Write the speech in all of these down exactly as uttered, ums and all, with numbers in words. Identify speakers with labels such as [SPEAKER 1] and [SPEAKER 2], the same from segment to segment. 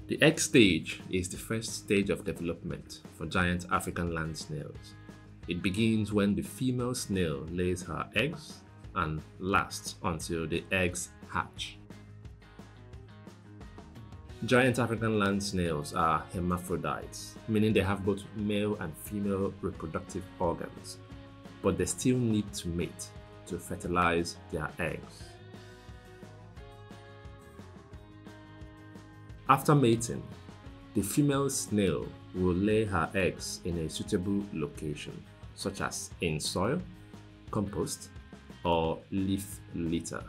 [SPEAKER 1] The egg stage is the first stage of development for giant African land snails. It begins when the female snail lays her eggs and lasts until the eggs hatch. Giant African land snails are hermaphrodites, meaning they have both male and female reproductive organs, but they still need to mate to fertilize their eggs. After mating, the female snail will lay her eggs in a suitable location, such as in soil, compost, or leaf litter.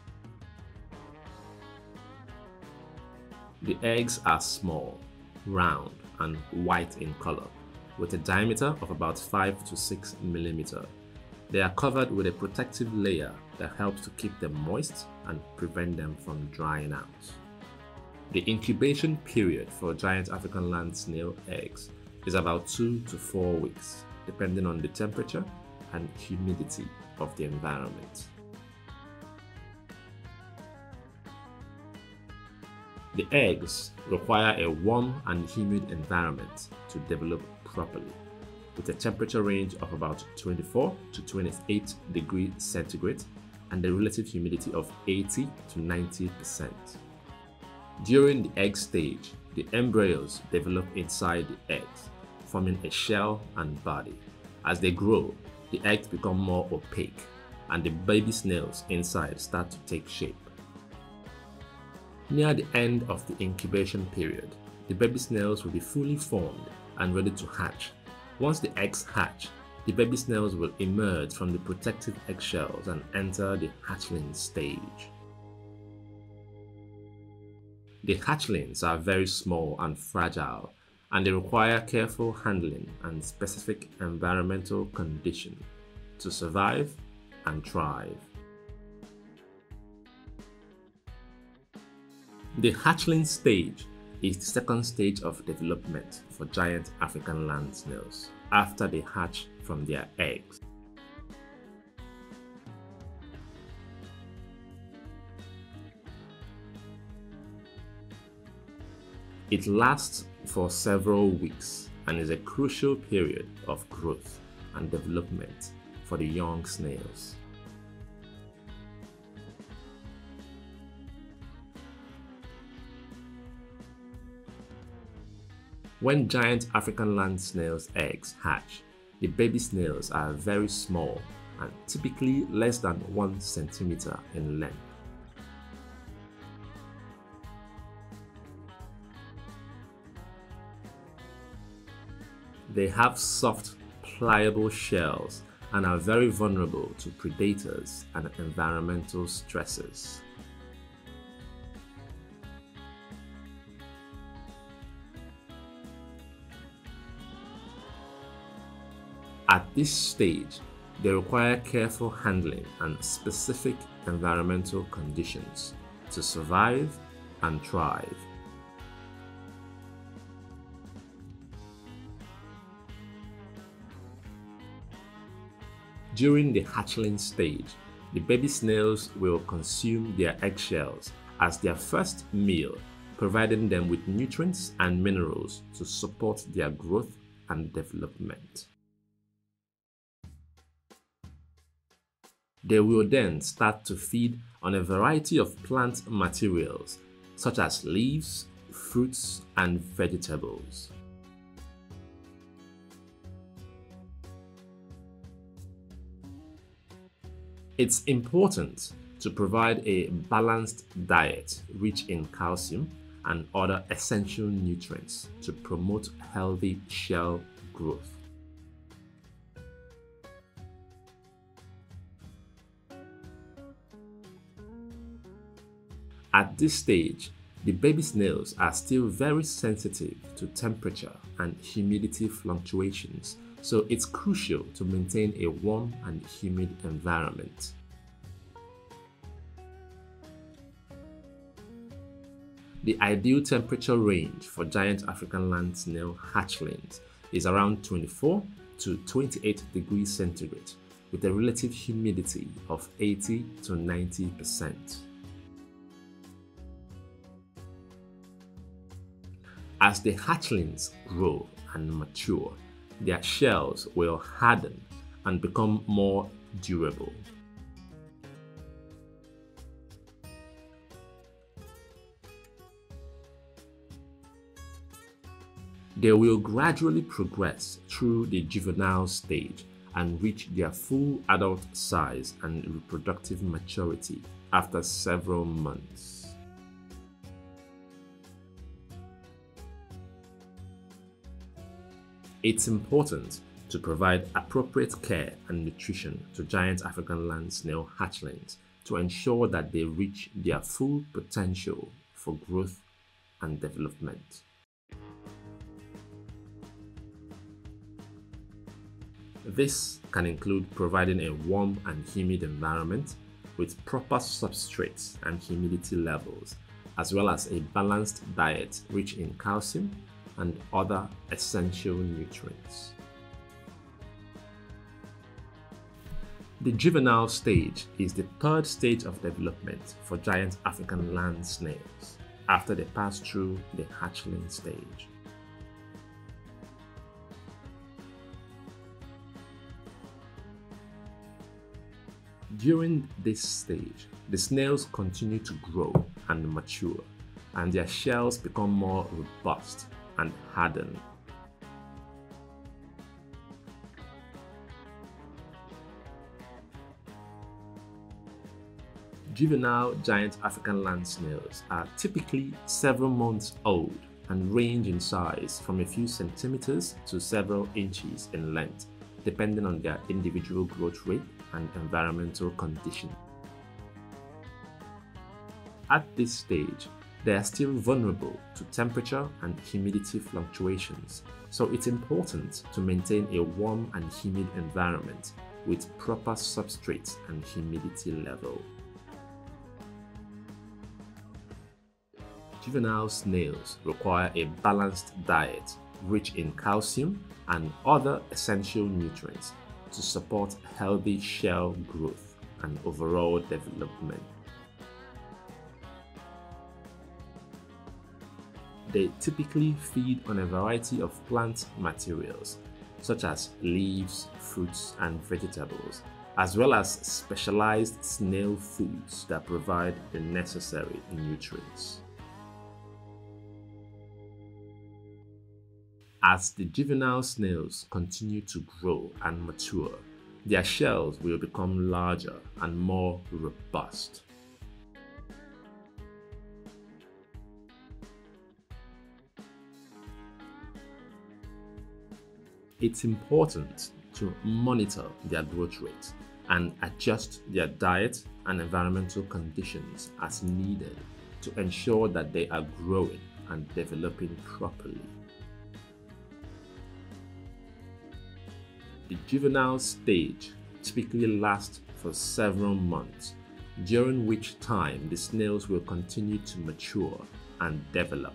[SPEAKER 1] The eggs are small, round, and white in color, with a diameter of about five to six millimeters. They are covered with a protective layer that helps to keep them moist and prevent them from drying out. The incubation period for giant African land snail eggs is about two to four weeks, depending on the temperature and humidity of the environment. The eggs require a warm and humid environment to develop properly, with a temperature range of about twenty-four to twenty-eight degrees centigrade and a relative humidity of eighty to ninety percent. During the egg stage, the embryos develop inside the eggs, forming a shell and body. As they grow, the eggs become more opaque and the baby snails inside start to take shape. Near the end of the incubation period, the baby snails will be fully formed and ready to hatch. Once the eggs hatch, the baby snails will emerge from the protective eggshells and enter the hatchling stage. The hatchlings are very small and fragile, and they require careful handling and specific environmental conditions to survive and thrive. The hatchling stage is the second stage of development for giant African land snails after they hatch from their eggs. It lasts for several weeks and is a crucial period of growth and development for the young snails. When giant African land snails' eggs hatch, the baby snails are very small and typically less than one centimeter in length. They have soft, pliable shells and are very vulnerable to predators and environmental stresses. At this stage, they require careful handling and specific environmental conditions to survive and thrive. During the hatchling stage, the baby snails will consume their eggshells as their first meal, providing them with nutrients and minerals to support their growth and development. They will then start to feed on a variety of plant materials such as leaves, fruits, and vegetables. It's important to provide a balanced diet rich in calcium and other essential nutrients to promote healthy shell growth. At this stage, the baby snails are still very sensitive to temperature and humidity fluctuations, so it's crucial to maintain a warm and humid environment. The ideal temperature range for giant African land snail hatchlings is around twenty-four to twenty-eight degrees centigrade with a relative humidity of eighty to ninety percent. As the hatchlings grow and mature, their shells will harden and become more durable. They will gradually progress through the juvenile stage and reach their full adult size and reproductive maturity after several months. It's important to provide appropriate care and nutrition to giant African land snail hatchlings to ensure that they reach their full potential for growth and development. This can include providing a warm and humid environment with proper substrates and humidity levels, as well as a balanced diet rich in calcium and other essential nutrients. The juvenile stage is the third stage of development for giant African land snails after they pass through the hatchling stage. During this stage, the snails continue to grow and mature, and their shells become more robust and harden. Juvenile giant African land snails are typically several months old and range in size from a few centimeters to several inches in length, depending on their individual growth rate and environmental condition. At this stage, they are still vulnerable to temperature and humidity fluctuations, so it's important to maintain a warm and humid environment with proper substrate and humidity level. Juvenile snails require a balanced diet rich in calcium and other essential nutrients to support healthy shell growth and overall development. They typically feed on a variety of plant materials such as leaves, fruits, and vegetables, as well as specialized snail foods that provide the necessary nutrients. As the juvenile snails continue to grow and mature, their shells will become larger and more robust. It's important to monitor their growth rate and adjust their diet and environmental conditions as needed to ensure that they are growing and developing properly. The juvenile stage typically lasts for several months, during which time the snails will continue to mature and develop.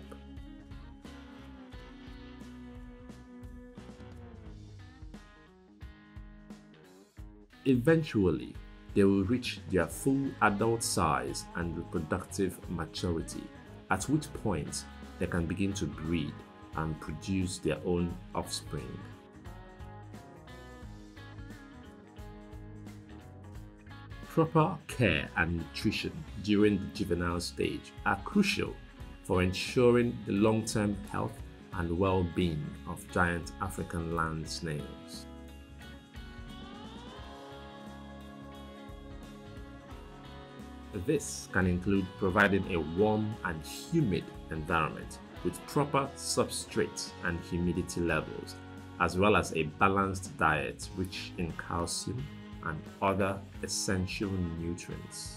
[SPEAKER 1] Eventually, they will reach their full adult size and reproductive maturity, at which point they can begin to breed and produce their own offspring. Proper care and nutrition during the juvenile stage are crucial for ensuring the long-term health and well-being of giant African land snails. This can include providing a warm and humid environment with proper substrate and humidity levels, as well as a balanced diet rich in calcium and other essential nutrients.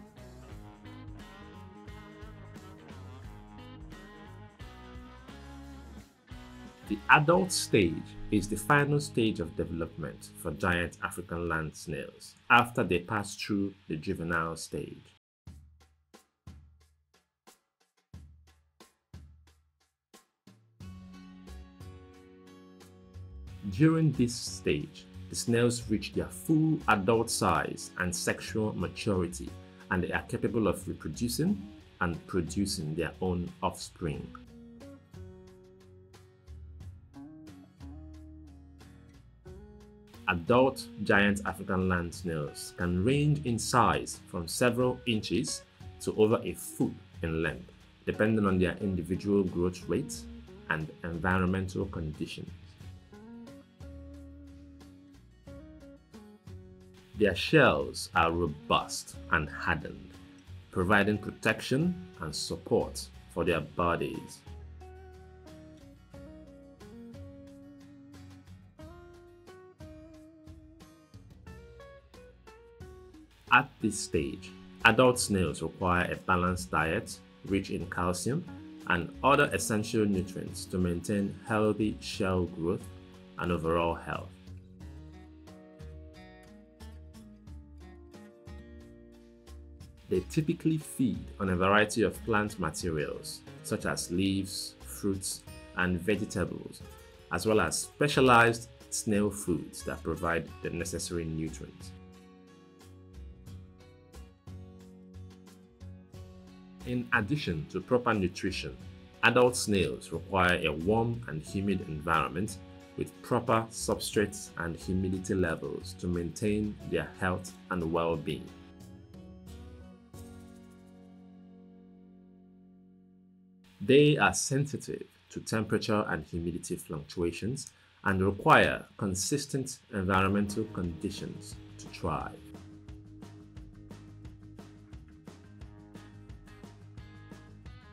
[SPEAKER 1] The adult stage is the final stage of development for giant African land snails after they pass through the juvenile stage. During this stage, the snails reach their full adult size and sexual maturity, and they are capable of reproducing and producing their own offspring. Adult giant African land snails can range in size from several inches to over a foot in length, depending on their individual growth rate and environmental conditions. Their shells are robust and hardened, providing protection and support for their bodies. At this stage, adult snails require a balanced diet rich in calcium and other essential nutrients to maintain healthy shell growth and overall health. They typically feed on a variety of plant materials such as leaves, fruits, and vegetables, as well as specialized snail foods that provide the necessary nutrients. In addition to proper nutrition, adult snails require a warm and humid environment with proper substrates and humidity levels to maintain their health and well-being. They are sensitive to temperature and humidity fluctuations and require consistent environmental conditions to thrive.